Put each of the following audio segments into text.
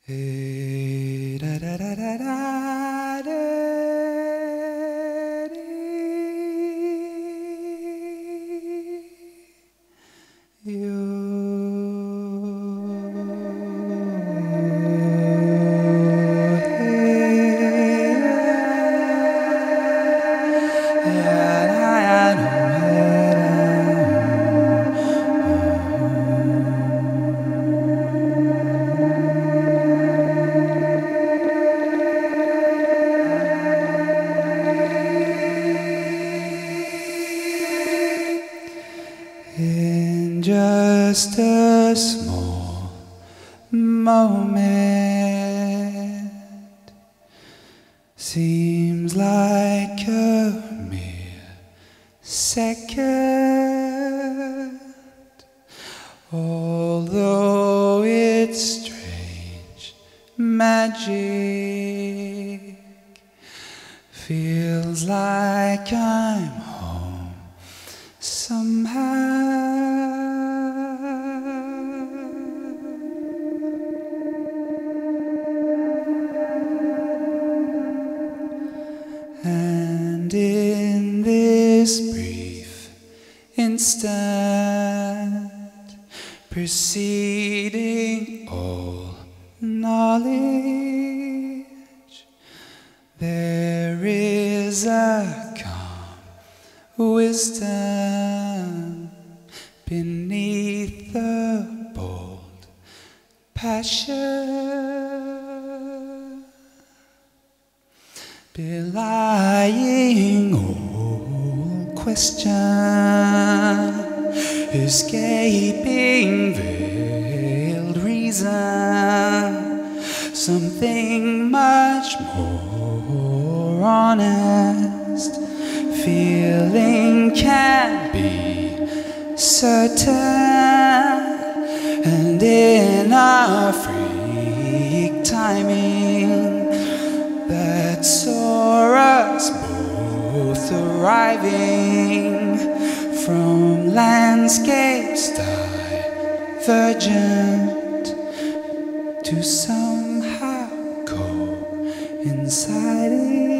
Da da da da da da In just a small moment, seems like a mere second, although it's strange magic, feels like I'm home somehow. And in this brief instant, preceding all knowledge, there is a calm wisdom beneath the bold passion, belying all question, escaping veiled reason, something much more honest, feeling can be certain, and in a freak timing that saw us both arriving from landscapes divergent to somehow coinciding.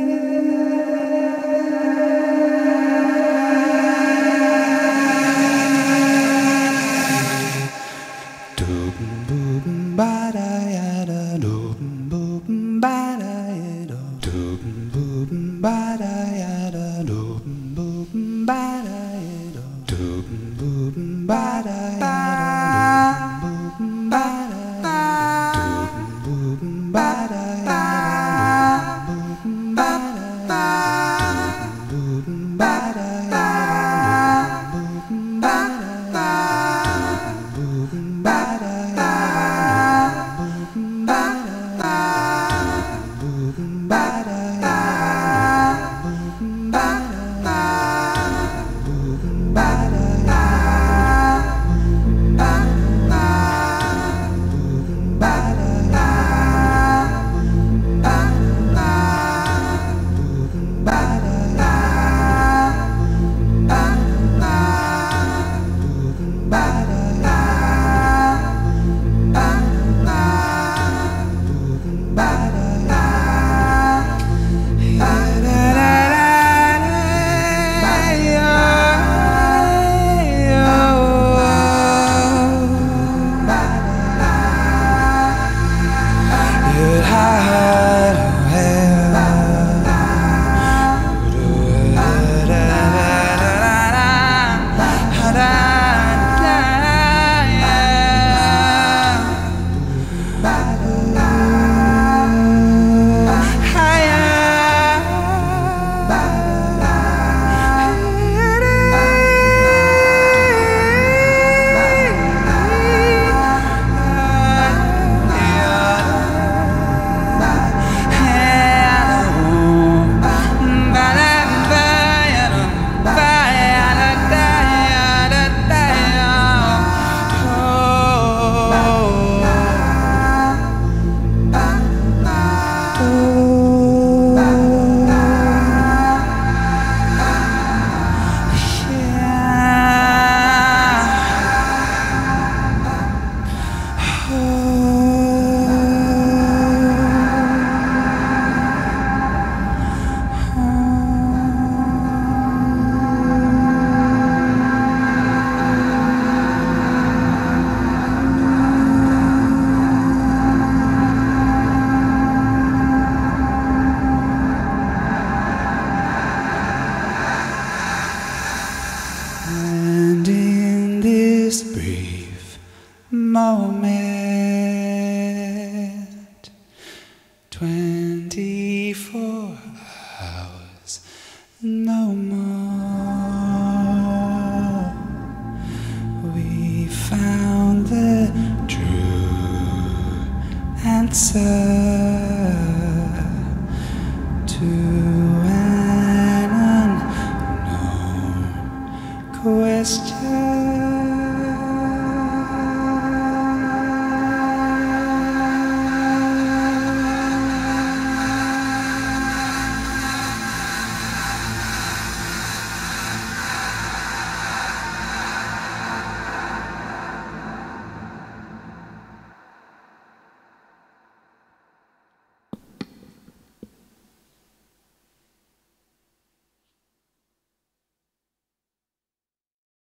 answer to an unknown question.